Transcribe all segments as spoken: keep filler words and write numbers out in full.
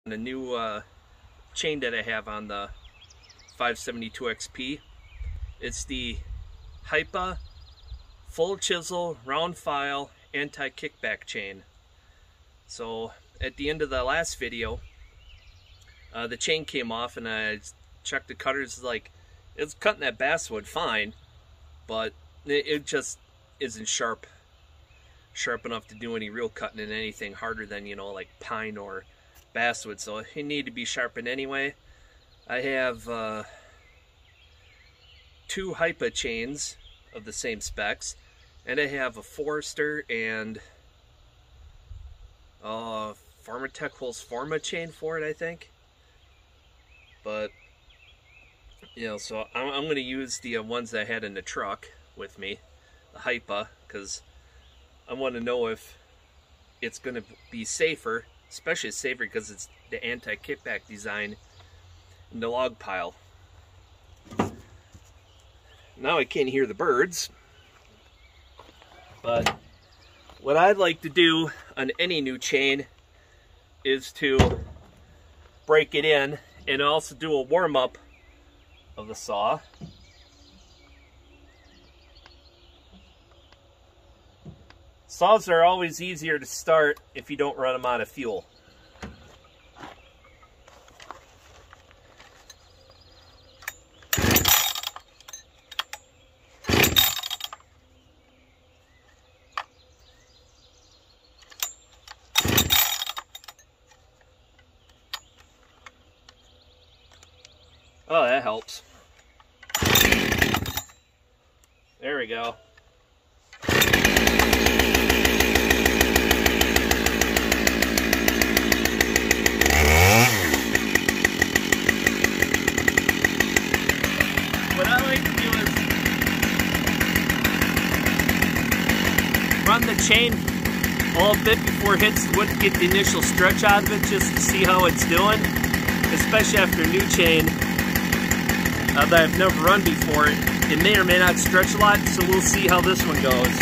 The new uh, chain that I have on the five seventy-two X P. It's the HiPa full chisel round file anti-kickback chain. So at the end of the last video, uh, the chain came off and I checked the cutters. Like, it's cutting that basswood fine, but it, it just isn't sharp sharp enough to do any real cutting in anything harder than, you know, like pine or basswood. So it need to be sharpened anyway. I have uh, two HiPa chains of the same specs, and I have a Forester and uh, Pharmatech Holds Forma chain for it, I think. But you know, so I'm, I'm going to use the uh, ones that I had in the truck with me, the HiPa, because I want to know if it's going to be safer. Especially safer because it's the anti-kickback design in the log pile. Now I can't hear the birds, but what I'd like to do on any new chain is to break it in and also do a warm-up of the saw. Saws are always easier to start if you don't run them out of fuel. Oh, that helps. There we go. What I like to do is run the chain a little bit before it hits the wood to get the initial stretch out of it, just to see how it's doing, especially after a new chain uh, that I've never run before. It may or may not stretch a lot, so we'll see how this one goes.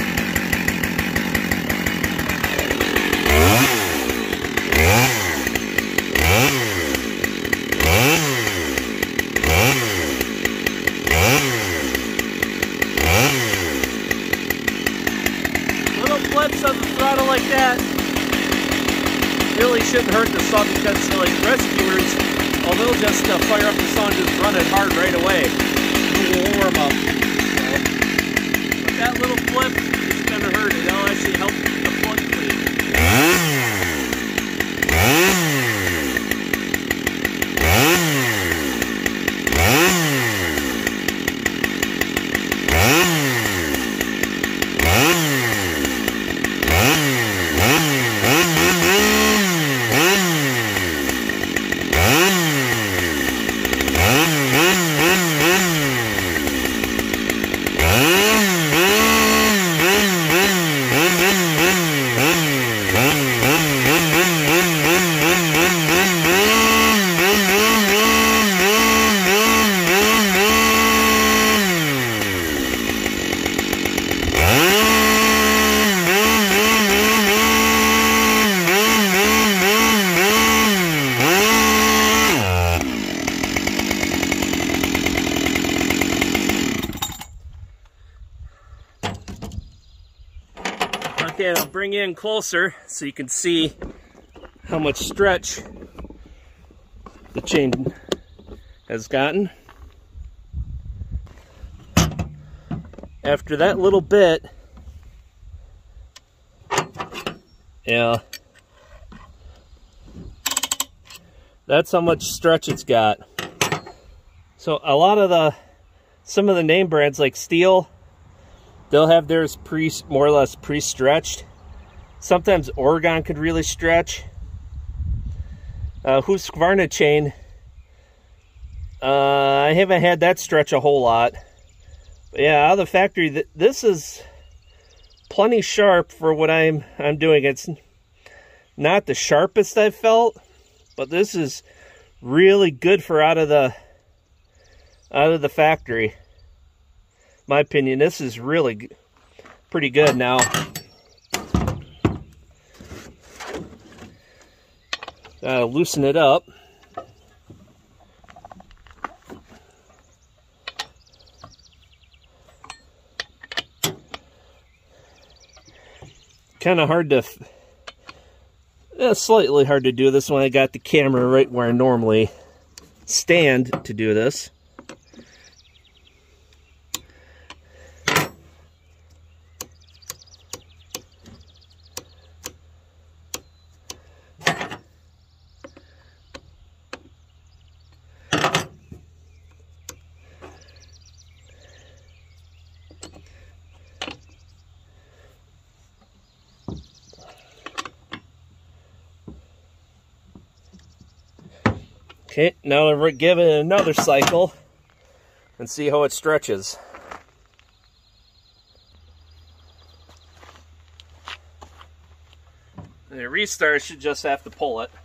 Flips on the throttle like that really shouldn't hurt the saw, because uh, like rescuers, well, they'll just uh, fire up the saw and just run it hard right away. A little warm up. So, but that little flip is going to hurt it. It'll actually help keep the plug clean. Okay, I'll bring you in closer so you can see how much stretch the chain has gotten. After that little bit, yeah, that's how much stretch it's got. So a lot of the, some of the name brands like Steel, they'll have theirs pre, more or less pre-stretched. Sometimes Oregon could really stretch. Uh, Husqvarna chain, uh, I haven't had that stretch a whole lot. But yeah, out of the factory, th this is plenty sharp for what I'm I'm doing. It's not the sharpest I've felt, but this is really good for out of the out of the factory. My opinion, this is really pretty good. Now, Gotta loosen it up. Kind of hard to, eh, slightly hard to do this when I got the camera right where I normally stand to do this. Okay, now we're give it another cycle and see how it stretches. And the restart should just have to pull it.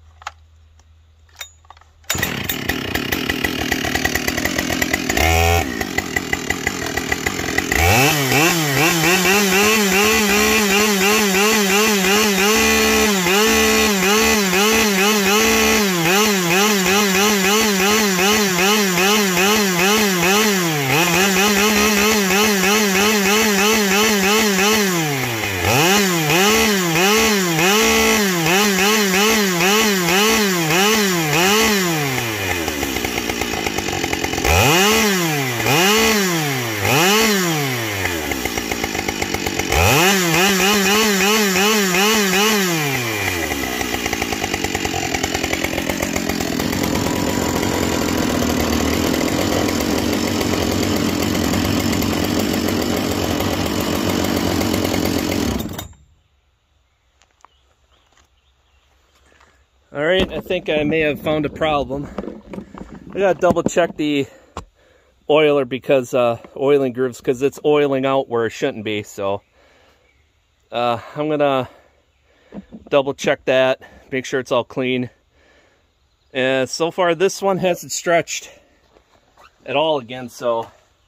Alright, I think I may have found a problem. I gotta double check the oiler because, uh, oiling grooves, because it's oiling out where it shouldn't be, so uh, I'm gonna double check that, make sure it's all clean. And so far this one hasn't stretched at all again, so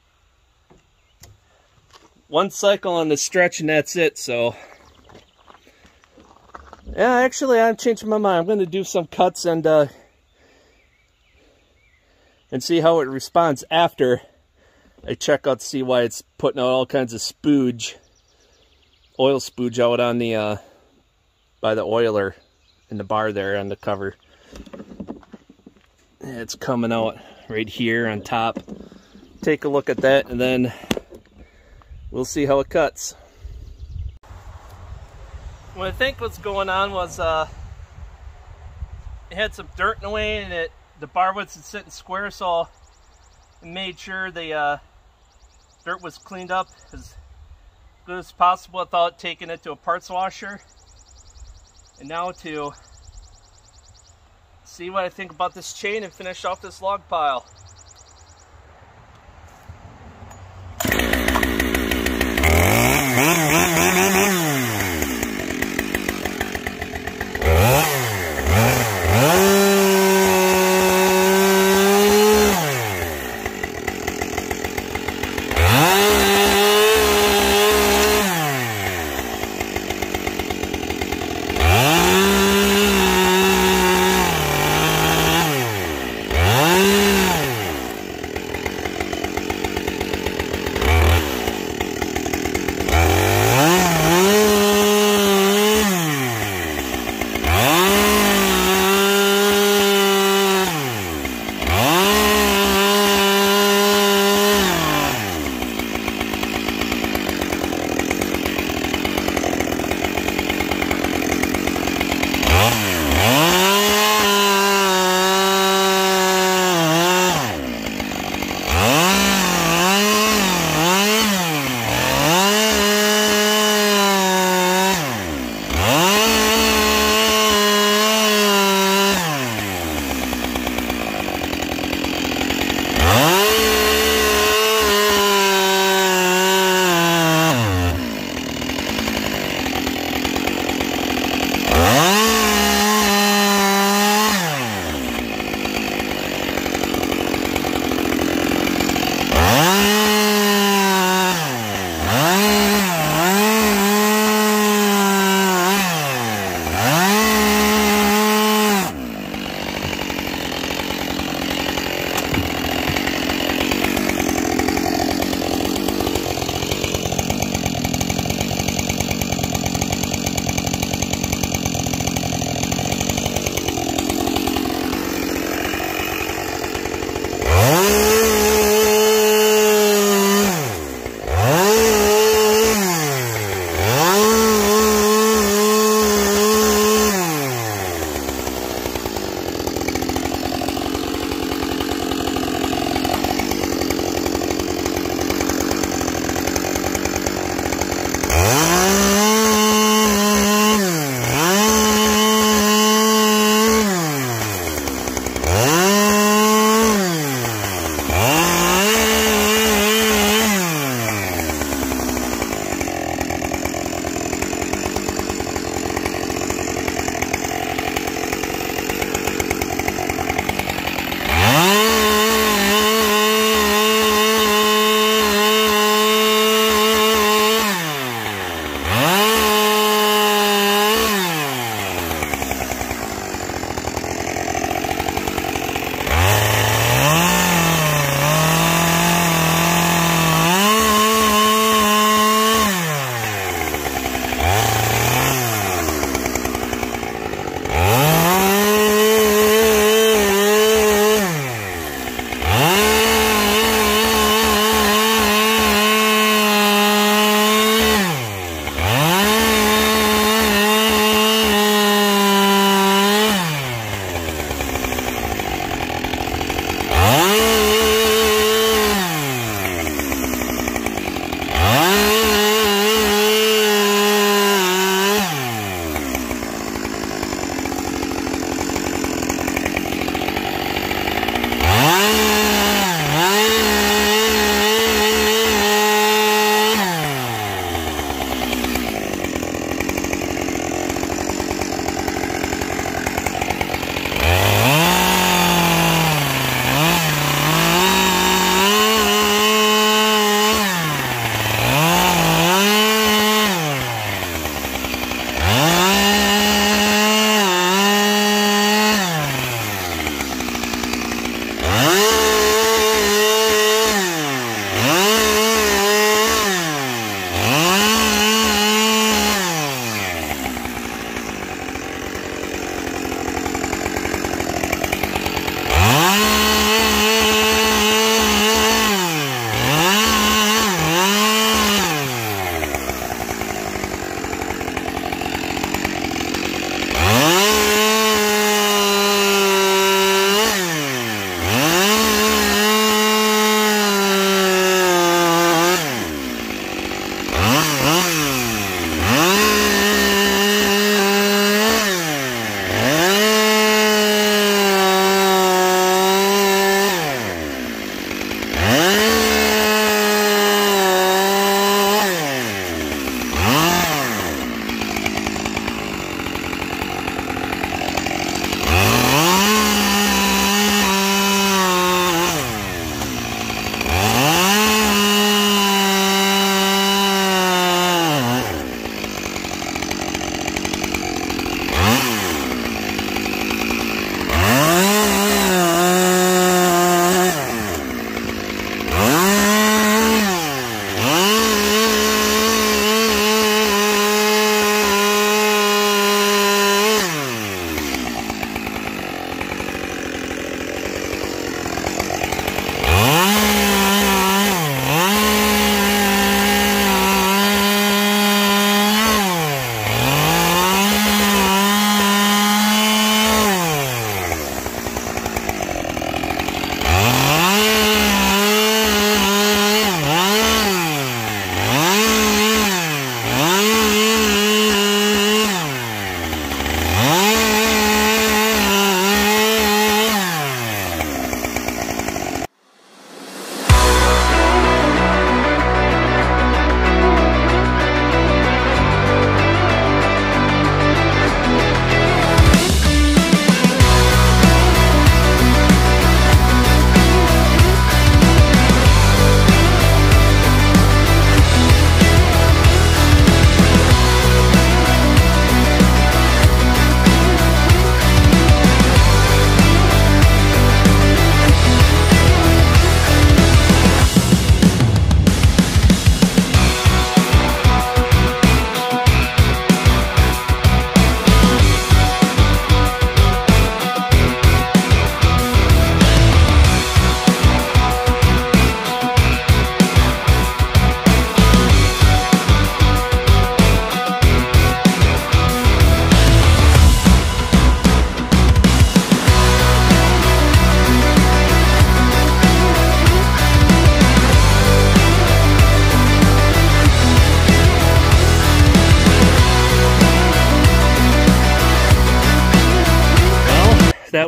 one cycle on the stretch and that's it. So yeah, actually I'm changing my mind. I'm going to do some cuts and uh, and see how it responds after I check out to see why it's putting out all kinds of spooge, oil spooge out on the uh, by the oiler in the bar there on the cover. It's coming out right here on top. Take a look at that and then we'll see how it cuts. What I think what's going on was uh, it had some dirt in the way and it the bar wasn't sitting square, so I made sure the uh, dirt was cleaned up as good as possible without taking it to a parts washer. And now to see what I think about this chain and finish off this log pile.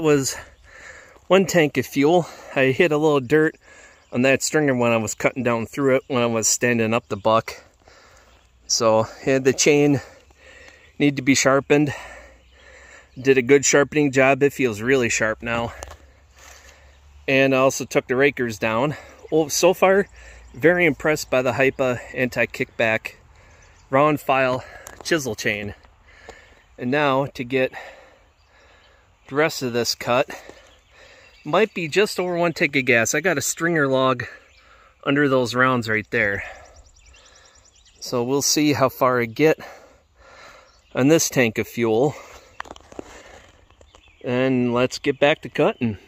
was one tank of fuel. I hit a little dirt on that stringer when I was cutting down through it when I was standing up the buck. So had the chain need to be sharpened. Did a good sharpening job. It feels really sharp now. And I also took the rakers down. Well, so far, very impressed by the HiPa anti-kickback round file chisel chain. And now to get the rest of this cut, might be just over one tank of gas. I got a stringer log under those rounds right there. So we'll see how far I get on this tank of fuel. And let's get back to cutting.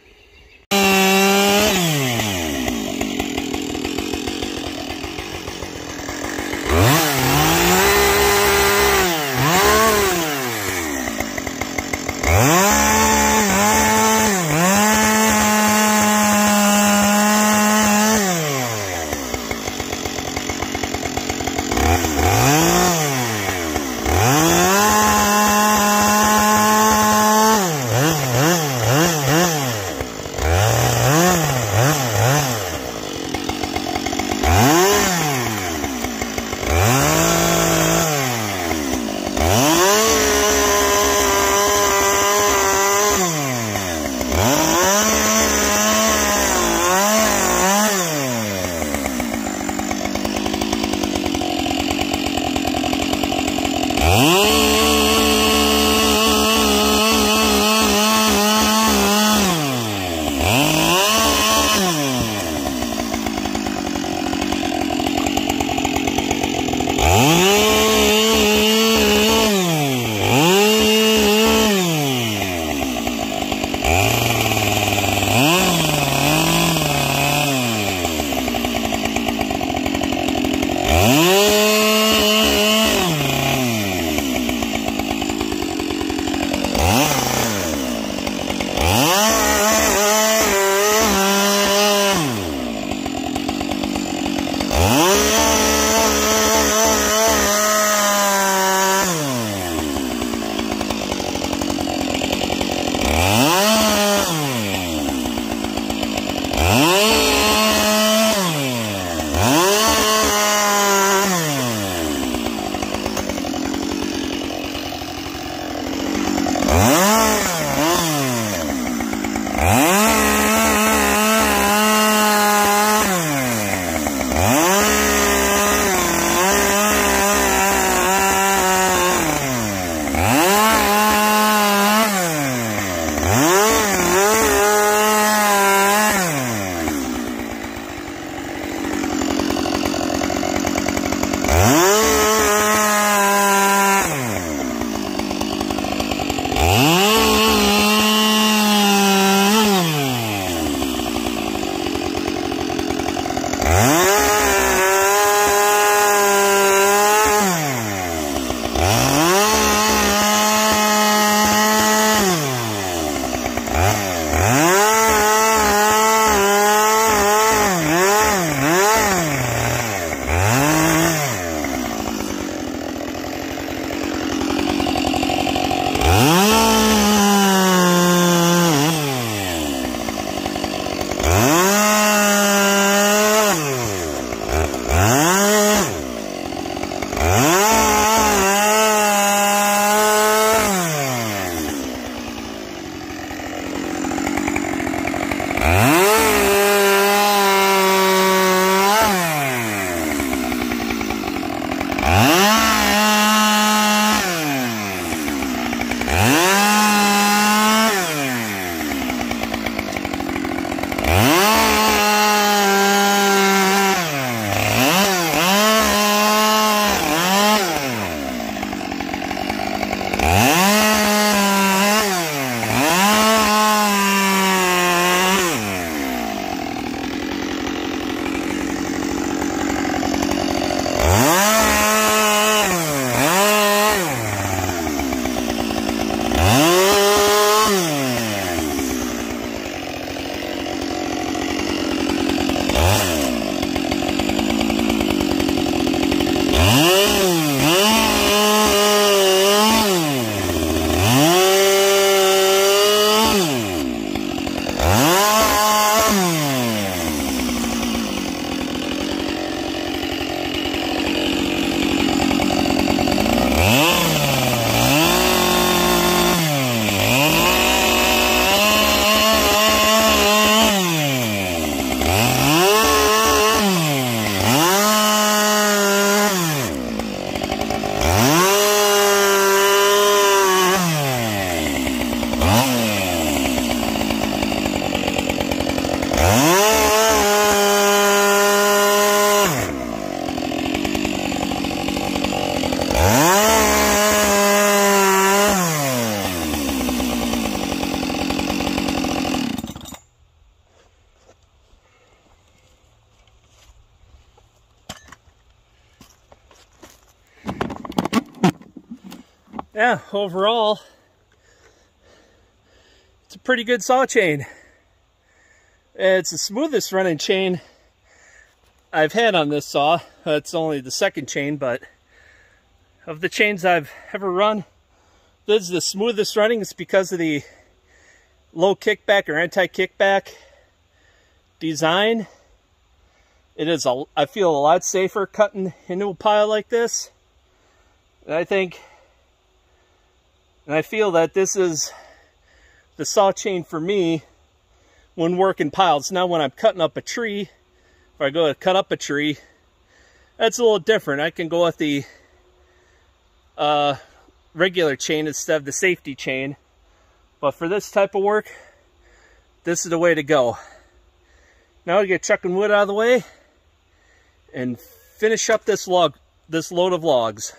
yeah, overall, it's a pretty good saw chain. It's the smoothest running chain I've had on this saw. It's only the second chain, but of the chains I've ever run, this is the smoothest running. It's because of the low kickback or anti-kickback design. It is, a, I feel a lot safer cutting into a pile like this. And I think, and I feel that this is the saw chain for me when working piles. Now when I'm cutting up a tree, if I go to cut up a tree, that's a little different. I can go with the uh, regular chain instead of the safety chain. But for this type of work, this is the way to go. Now we get chucking wood out of the way and finish up this log, this load of logs.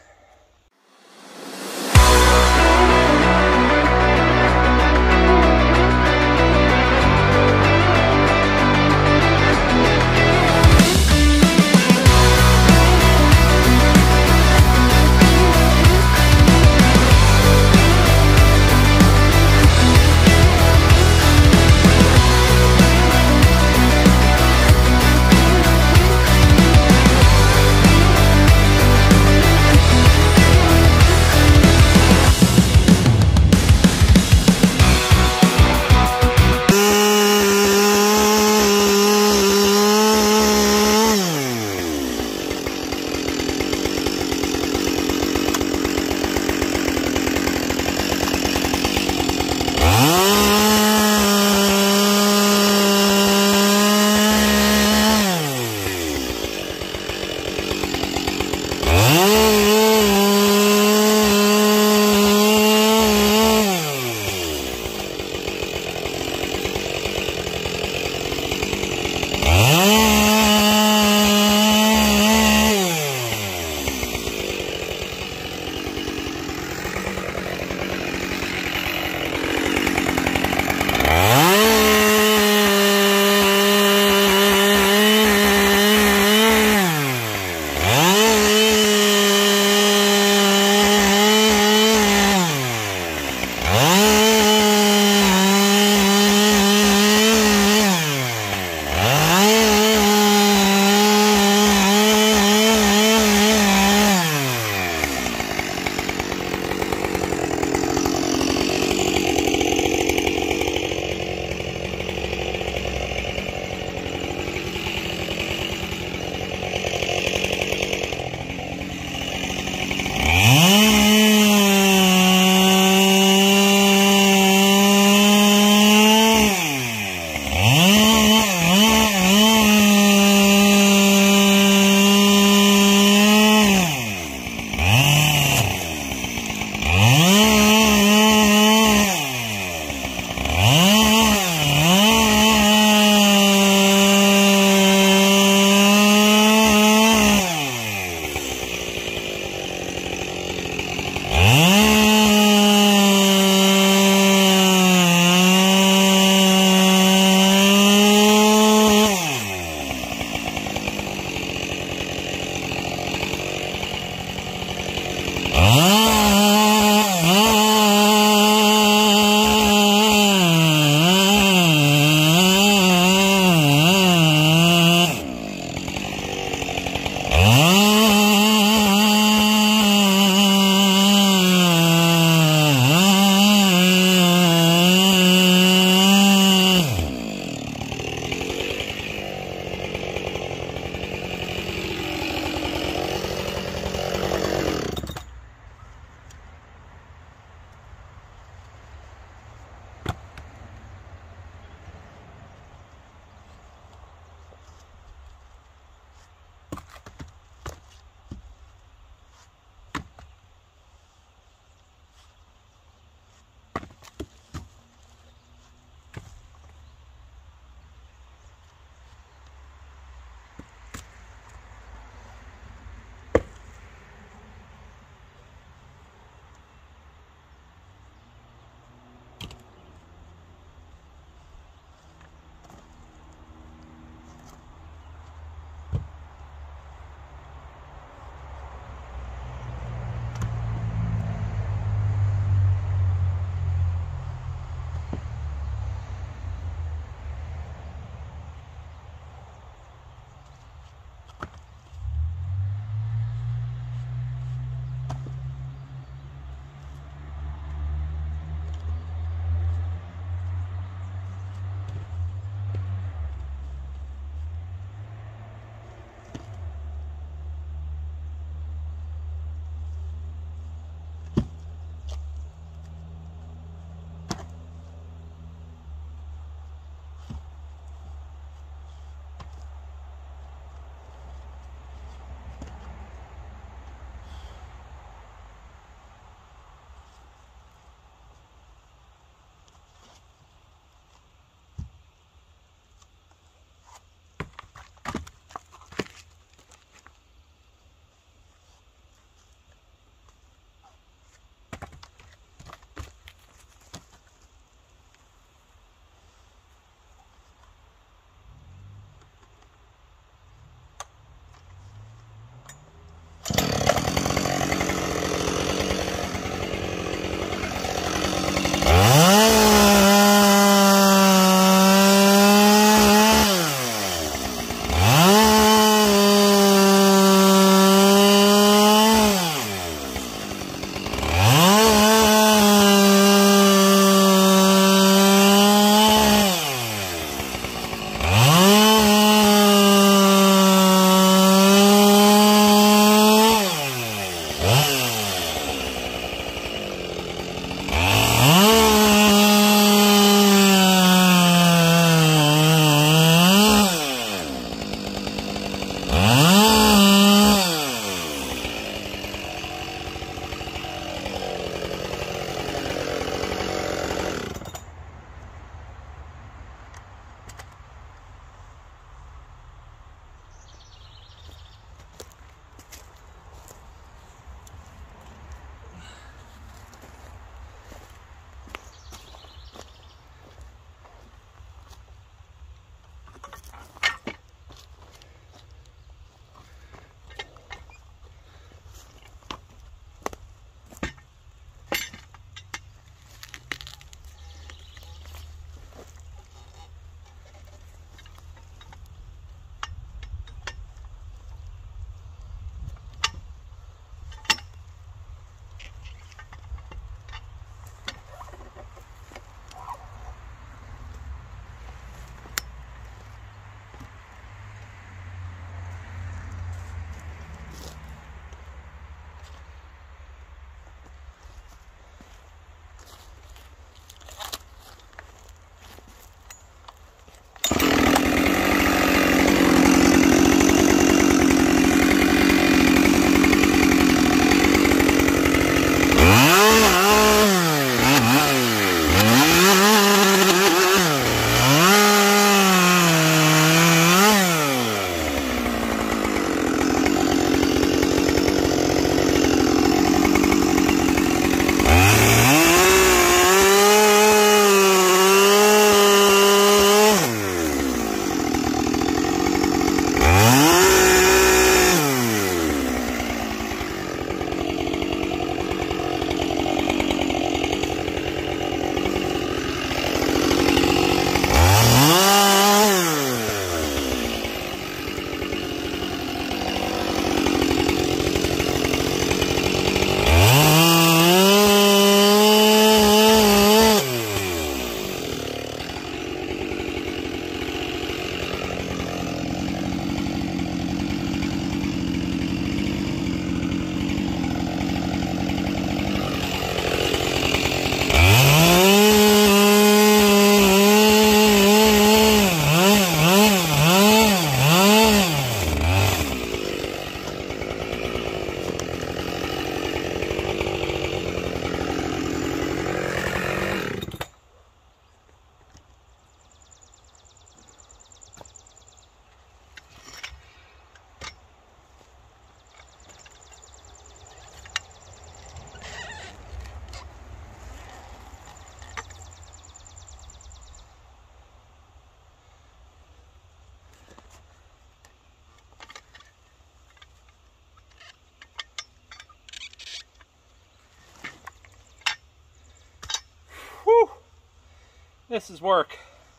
This is work.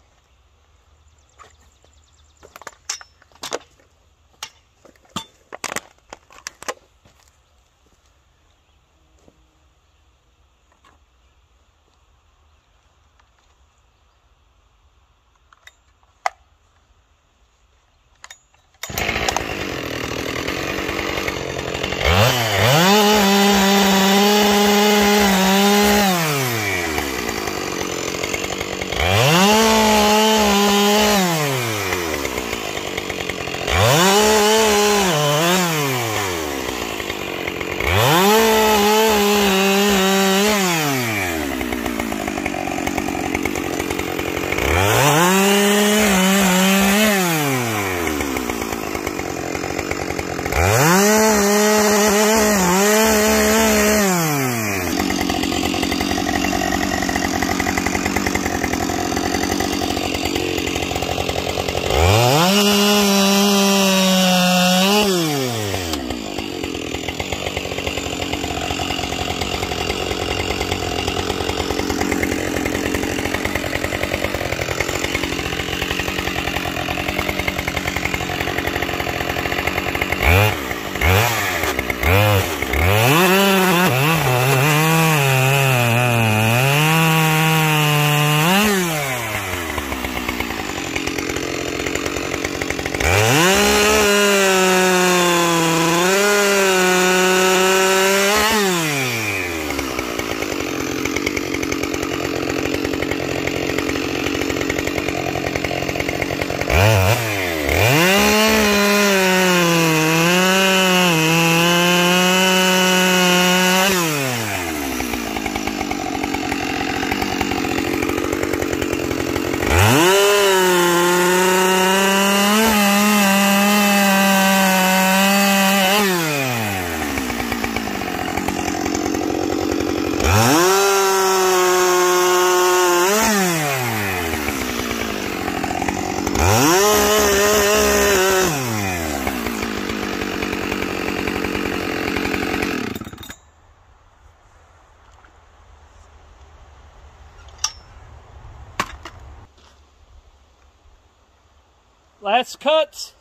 Last cut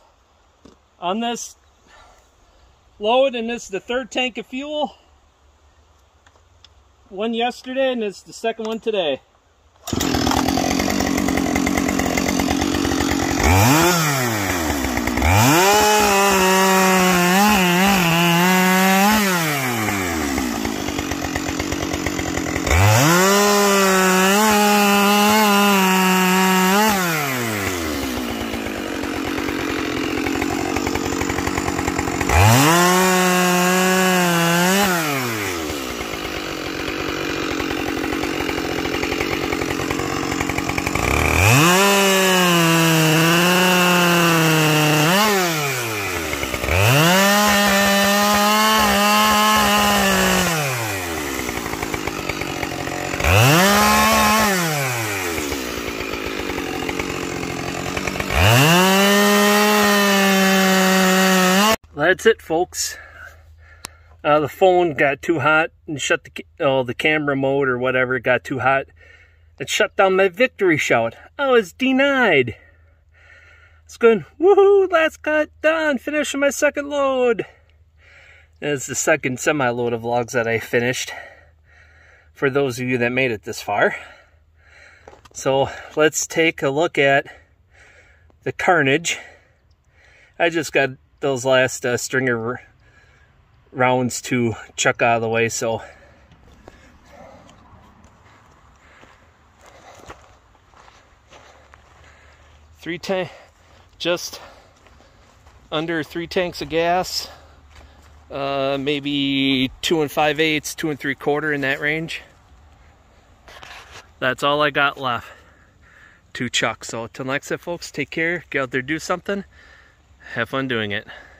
on this load, and this is the third tank of fuel. One yesterday, and this is the second one today. That's it, folks. Uh, the phone got too hot and shut the oh the camera mode or whatever got too hot. It shut down my victory shout. I was denied. It's going, woohoo! Last cut done. Finishing my second load. And it's the second semi-load of logs that I finished. For those of you that made it this far. So let's take a look at the carnage. I just got those last uh, stringer rounds to chuck out of the way, so three tank, just under three tanks of gas, uh, maybe two and five eighths, two and three quarter in that range. That's all I got left to chuck. So till next time, folks, take care, get out there, do something. Have fun doing it.